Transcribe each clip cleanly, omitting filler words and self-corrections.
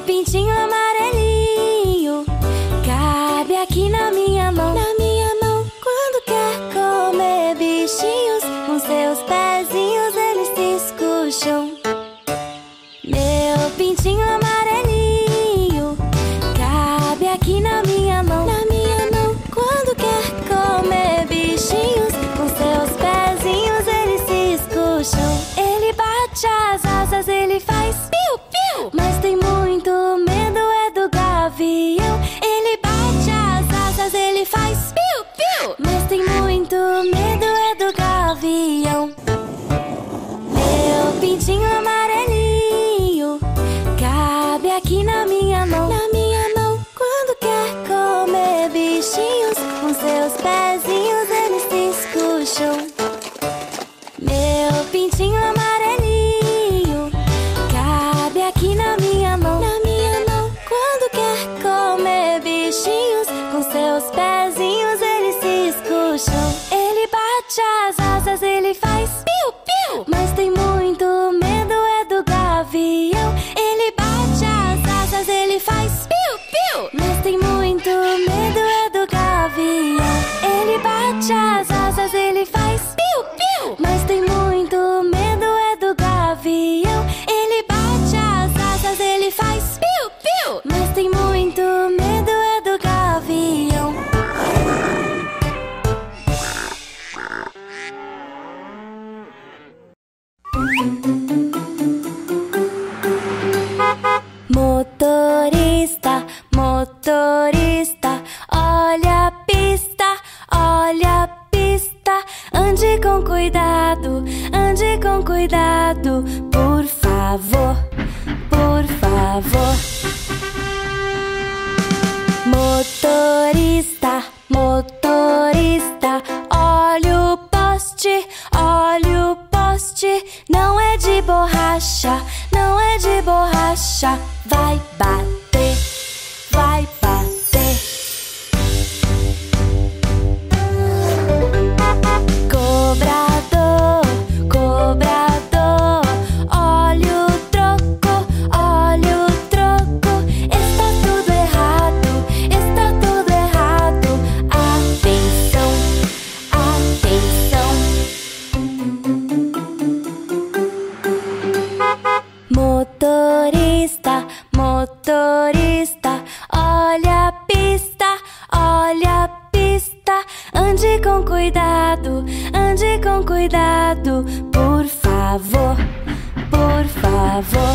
pintinho amarelinho cabe aqui na minha mão. Na minha mão, quando quer comer bichinhos, com seus pezinhos eles se escucham. Meu pintinho amarelinho cabe aqui na minha mão. Na minha mão, quando quer comer bichinhos, com seus pezinhos eles se escucham. Ele bate as asas, ele faz piu-piu, mas tem muito medo é do gavião. Ele bate as asas, ele faz piu-piu, mas tem muito medo é do gavião. Meu pintinho amarelinho cabe aqui na minha mão. Na minha mão, quando quer comer bichinhos, com seus pezinhos eles se escucham. Meu pintinho amarelinho cabe aqui na minha mão. Na minha mão, quando quer comer bichinhos, com seus pezinhos eles se escucham. Ele bate as asas, ele faz piu-piu, mas tem muito medo é do gavião. Ele bate as asas, ele faz piu-piu, mas tem muito medo é do gavião. Ele bate as asas, ele faz piu-piu, mas tem muito medo é do gavião. Ele bate as asas, ele faz piu-piu, mas tem muito medo é do gavião. Motorista, motorista, olha a pista, olha a pista. Ande com cuidado, por favor, por favor. Motorista, motorista, olha o poste, olha o poste. Não é de borracha, não é de borracha. Vai bater, vai bater. Cobrador, cobrador, olha o troco, olha o troco. Está tudo errado, está tudo errado. Atenção, atenção. Motorista, motorista, olha a pista, olha a pista. Ande com cuidado, por favor, por favor.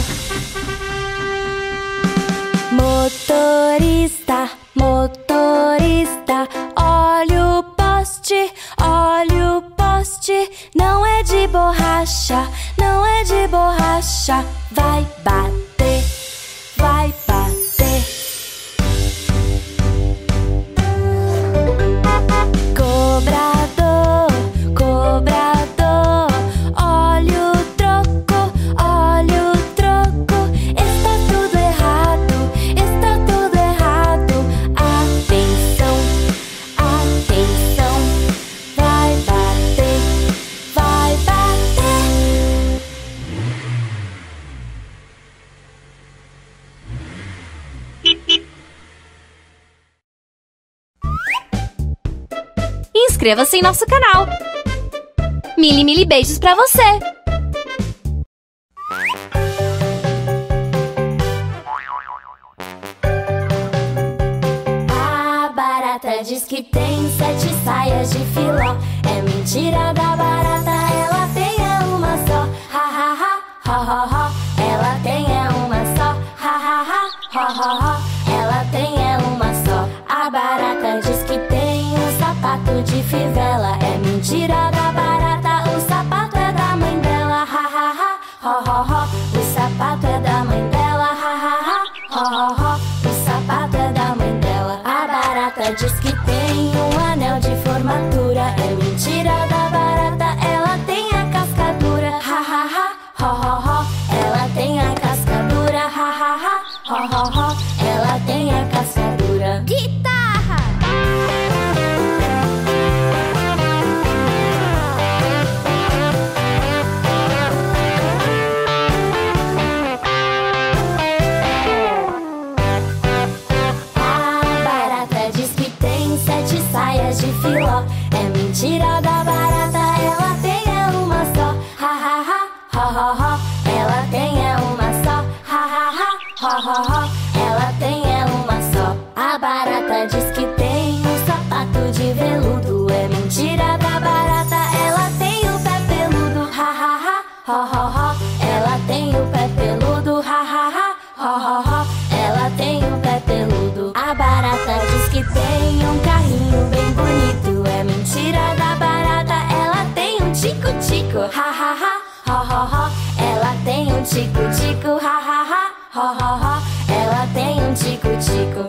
Motorista, motorista, olha o poste, olha o poste. Não é de borracha, não é de borracha. Vai bater, vai bater. Cobrador, cobrador, olha o troco, olha o troco. Está tudo errado, está tudo errado. Atenção, atenção. Vai bater, vai bater. Inscreva-se em nosso canal. Mili beijos pra você! A barata diz que tem 7 saias de filó. É mentira da barata, ela tem é uma só. Ha ha ha, ho ho ho. Ela tem é uma só. Ha ha ha, ho ho ho. Ela tem é uma só. A barata diz que tem um sapato de fivela. É mentira da barata, o sapato é da mãe dela. Ha ha ha, ho ho ho. O sapato é da mãe dela. Ha ha ha, ho ho ho. O sapato é da mãe dela. A barata diz que tem um anel de formatura. É mentira da barata, ela tem a cascadura. Ha ha ha, ho ho ho. Ela tem a cascadura. Ha ha ha, ho ho ho. Ela tem a cascadura. Guitarra! ho, ho, ho. Ela tem uma só. A barata diz que tem um sapato de veludo. É mentira da barata, ela tem o pé peludo. Ha, ha, ha, ho, ho, ho. Ela tem o pé peludo. Ha, ha, ha, ho, ho, ho. Ela tem o pé peludo. A barata diz que tem um carrinho bem bonito. É mentira da barata, ela tem um tico-tico. Ha, ha, ha, ho, ho, ho. Ela tem um tico-tico. Ha, ha, ha, ho, ho, ho. Ela tem um tico-tico.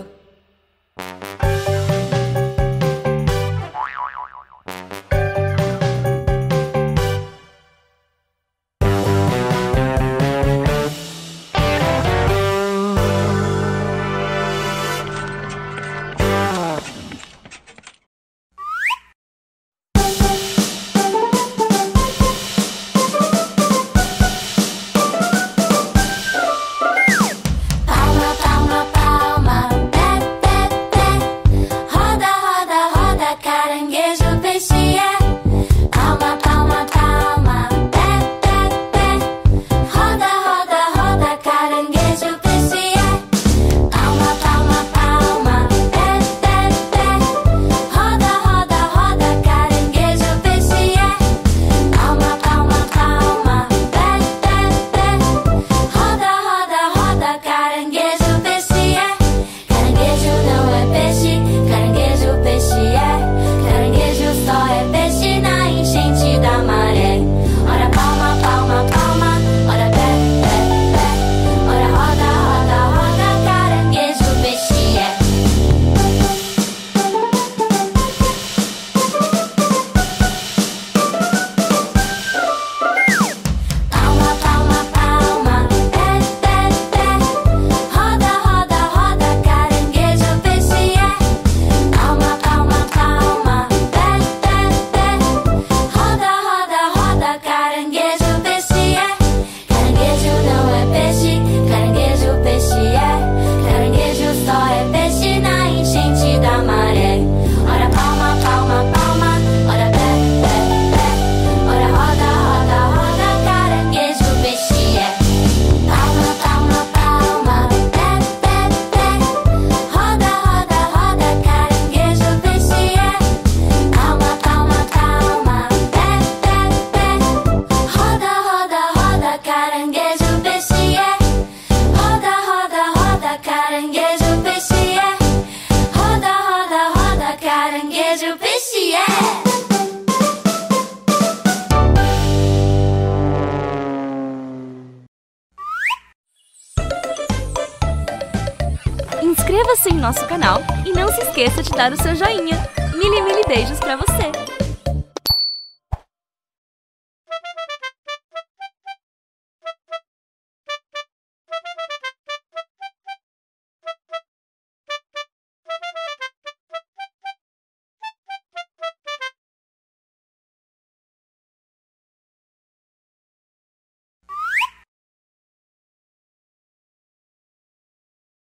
Inscreva-se em nosso canal e não se esqueça de dar o seu joinha. Mili beijos pra você!